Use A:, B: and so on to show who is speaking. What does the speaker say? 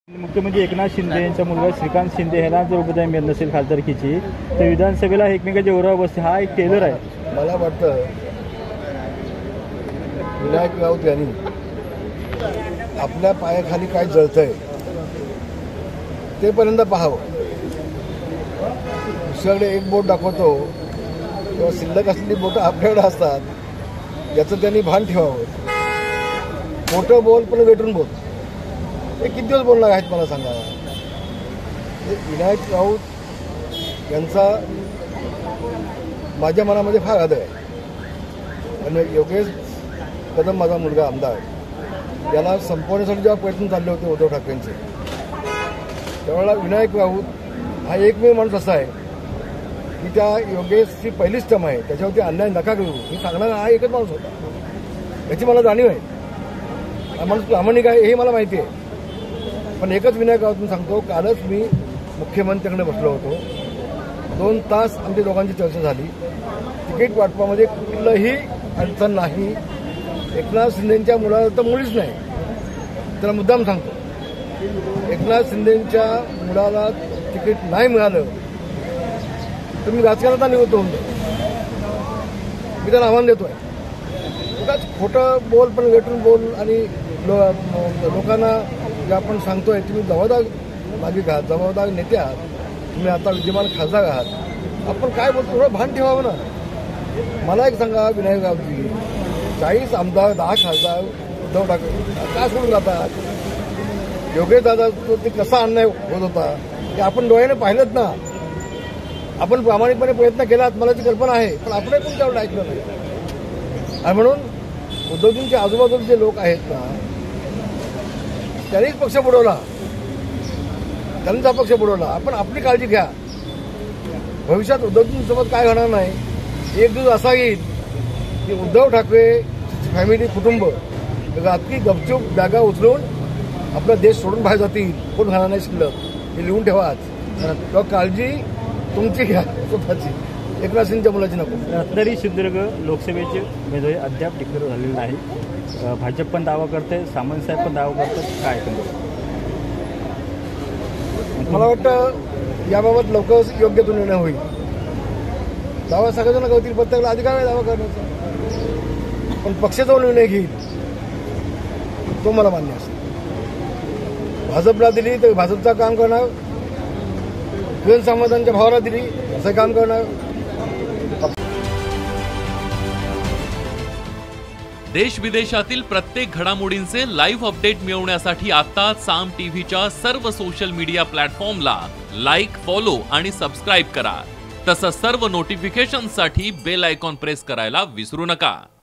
A: मुख्यमंत्री एकनाथ शिंदे यांचा मुलगा श्रीकांत शिंदे ह्याला जर उपाध्याय मिळत नसेल खासदारकीची तर विधानसभेला एकमेकांच्या ओरावर बसते हा एक टेलर आहे।
B: मला वाटतं विनायक राऊत यांनी आपल्या पायाखाली काय जळतंय ते पर्यंत पाहावं। दुसऱ्याकडे एक बोट दाखवतो तेव्हा शिल्लक असलेली बोटं आपल्याकडे असतात याचं त्यांनी भान ठेवावं। मोठं बोल पण वेटून बोल हे किती दिवस बोलणार आहेत मला सांगा। विनायक राऊत यांचा माझ्या मनामध्ये फार आदर आहे आणि योगेश कदम माझा मुलगा आमदार याला संपवण्यासाठी जेव्हा प्रयत्न चालले होते उद्धव ठाकरेंचे त्यावेळेला विनायक राऊत हा एकमेव माणूस असा आहे की त्या योगेशची पहिलीच टर्म आहे त्याच्यावरती अन्याय नका करू मी सांगणारा हा एकच माणूस होता याची मला जाणीव आहे। हा माणूस प्रामाणिक आहे हे मला माहिती आहे पण एकच विनायक राऊतून सांगतो कालच मी मुख्यमंत्र्यांकडे बसलो होतो 2 तास आमच्या दोघांची चर्चा झाली। तिकीट वाटपामध्ये कुठलंही अडचण नाही। एकनाथ शिंदेंच्या मुलाला तर मुळीच नाही त्याला मुद्दाम सांगतो एकनाथ शिंदेंच्या मुलाला तिकीट नाही मिळालं तर मी राजकारणात निवृत्त होऊन मी त्याला आव्हान देतोय। उगाच खोटं बोल पण वेटून बोल आणि लोकांना जे आपण सांगतोय तुम्ही जबाबदार नागरिक आहात जबाबदार नेते आहात तुम्ही आता विद्यमान खासदार आहात आपण काय बोलतो थोडं भान ठेवावं ना। मला एक सांगा विनायक राऊतजी 40 आमदार 10 खासदार उद्धव ठाकरे का सोडून जातात। योगेश दादा ते कसा अन्याय होत होता ते आपण डोळ्याने पाहिलंच ना। आपण प्रामाणिकपणे प्रयत्न केलात मला ती कल्पना आहे पण आपण पण तेवढं ऐकलं नाही आणि म्हणून उद्धवजींच्या आजूबाजूचे जे लोक आहेत ना त्यांनीच पक्ष बुडवला त्यांचा पक्ष बुडवला। आपण आपली काळजी घ्या भविष्यात उद्धवजींसोबत काय होणार नाही। एक दिवस असा येईल की उद्धव ठाकरे फॅमिली कुटुंब रात्री गपचूप बॅगा उचलून आपला देश सोडून बाहेर जातील कोण घालणार नाही शिल्लक हे लिहून ठेवा आज काळजी तुमची घ्या स्वतःची एकनाथ शिंदेच्या मुलाची नको।
A: रत्नागिरी सिंधुदुर्ग लोकसभेचे उमेदवारी अद्याप डिक्लेअर झालेले नाही। भाजप पण दावा करते सामंत साहेब पण दावा करतात काय
B: मला वाटतं याबाबत लवकरच योग्य तो निर्णय होईल। दावा सगळेजण करतील प्रत्येकाला अधिकार आहे दावा करण्याचा पण पक्ष जो निर्णय घेईल तो मला मान्य असेल। भाजपला दिली तर भाजपचं काम करणार किरण सामंतांच्या भावाला दिली असं काम करणार।
C: देश विदेशातील प्रत्येक घडामोडींचे लाईव्ह अपडेट मिळवण्यासाठी आता साम टीव्हीच्या सर्व सोशल मीडिया प्लॅटफॉर्मला लाईक, फॉलो आणि सबस्क्राईब करा। तसंच सर्व नोटिफिकेशनसाठी बेल आयकॉन प्रेस करायला विसरू नका।